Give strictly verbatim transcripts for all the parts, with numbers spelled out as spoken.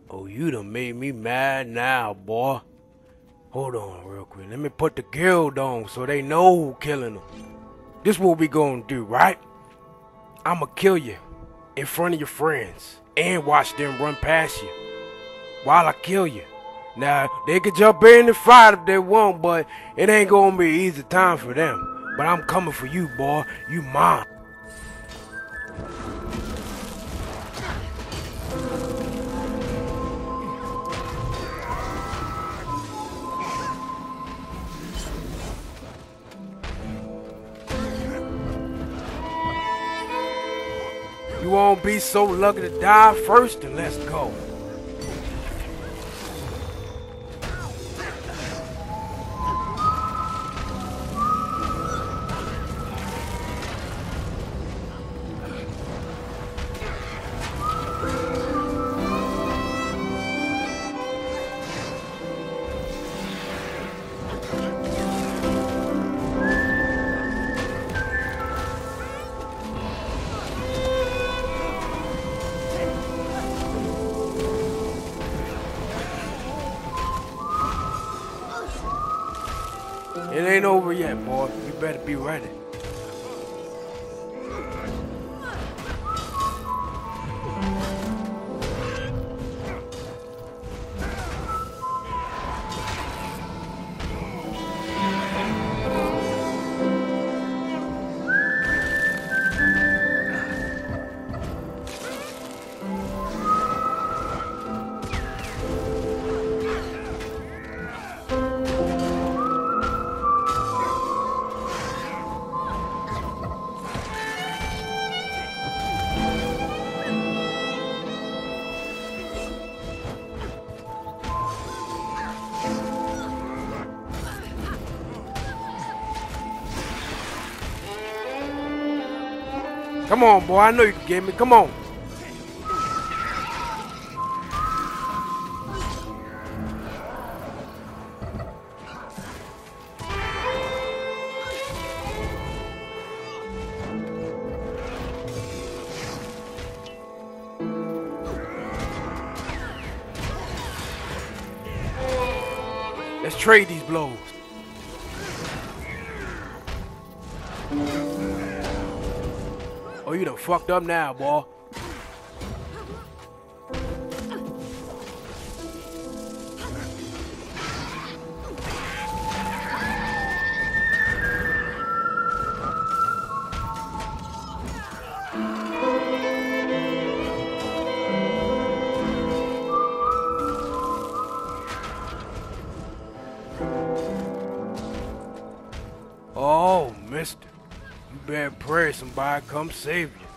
Oh, you done made me mad now, boy. Hold on real quick. Let me put the guild on so they know who killing them. This what we gonna do, right? I'ma kill you in front of your friends and watch them run past you while I kill you. Now, they could jump in and fight if they want, but it ain't gonna be an easy time for them. But I'm coming for you, boy. You mine. You won't be so lucky to die first, then let's go. It ain't over yet, boy. You better be ready. Come on, boy. I know you can get me. Come on. Let's trade these blows. Oh, you done fucked up now, boy. Oh, mister. You better pray somebody come save you.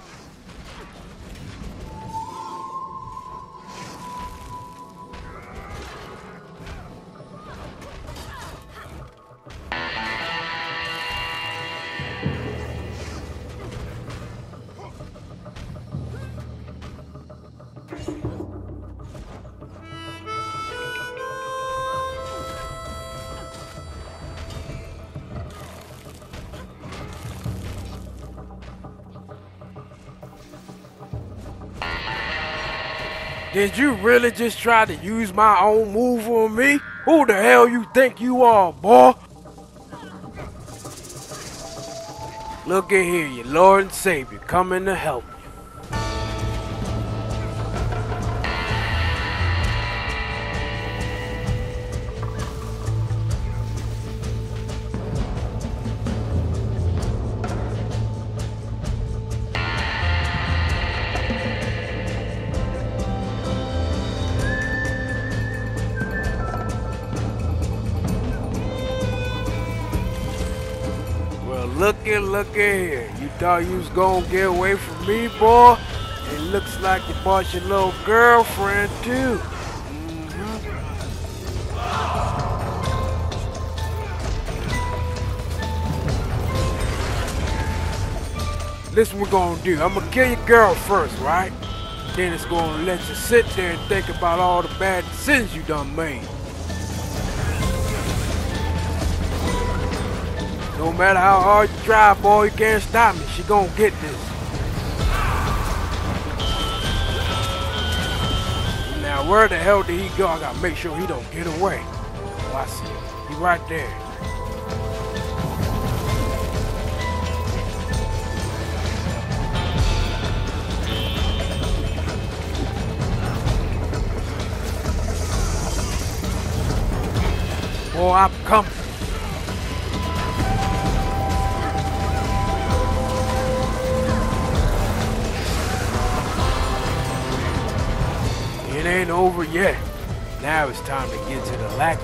Did you really just try to use my own move on me? Who the hell you think you are, boy? Look at here, your Lord and Savior coming to help you. Looky, looky here. You thought you was gonna get away from me, boy? It looks like you bought your little girlfriend, too. Mm-hmm. This what we're gonna do. I'm gonna kill your girl first, right? Then it's gonna let you sit there and think about all the bad decisions you done made. No matter how hard you try, boy, you can't stop me. She gonna get this. Now Now where the hell did he go? I gotta make sure he don't get away. Oh, I see him. He right there. Boy, I'm coming. It ain't over yet. Now it's time to get to the lackeys.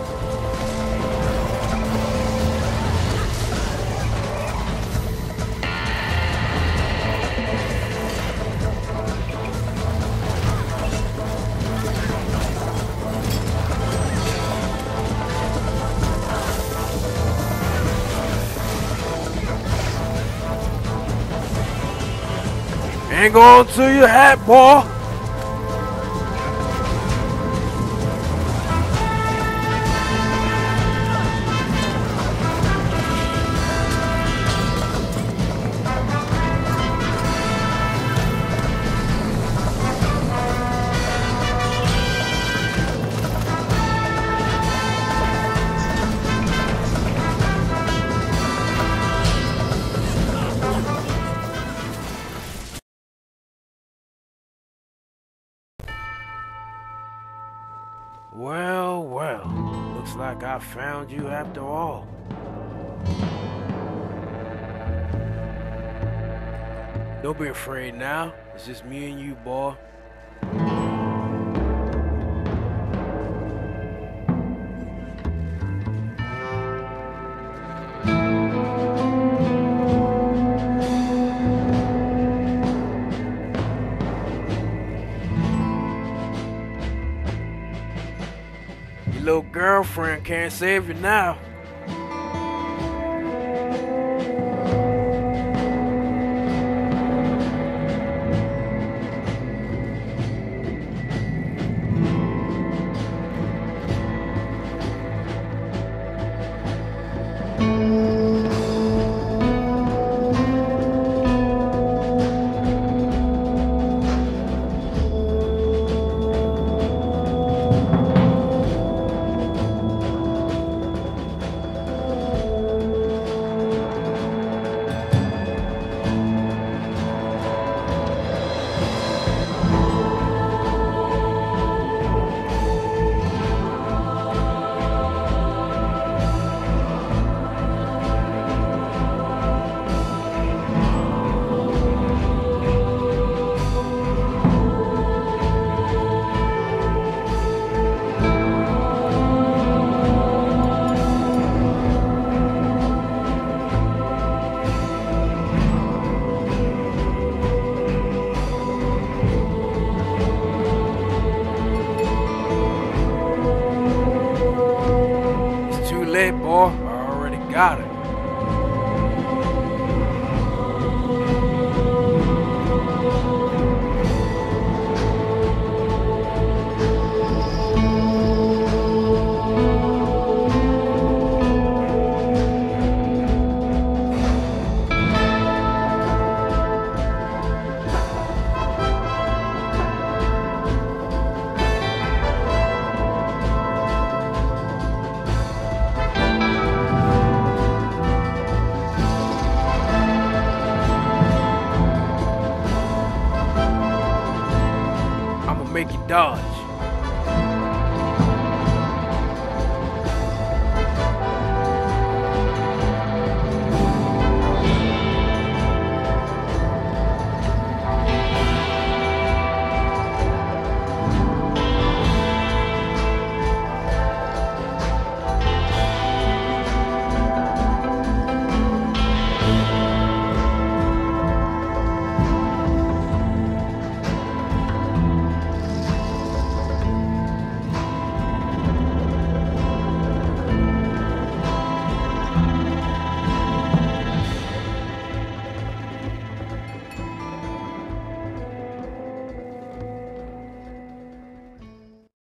Hang on to your hat, boy. Well, well, looks like I found you after all. Don't be afraid now. It's just me and you, boy. Little girlfriend can't save you now. Boy, I already got it. Make you dodge.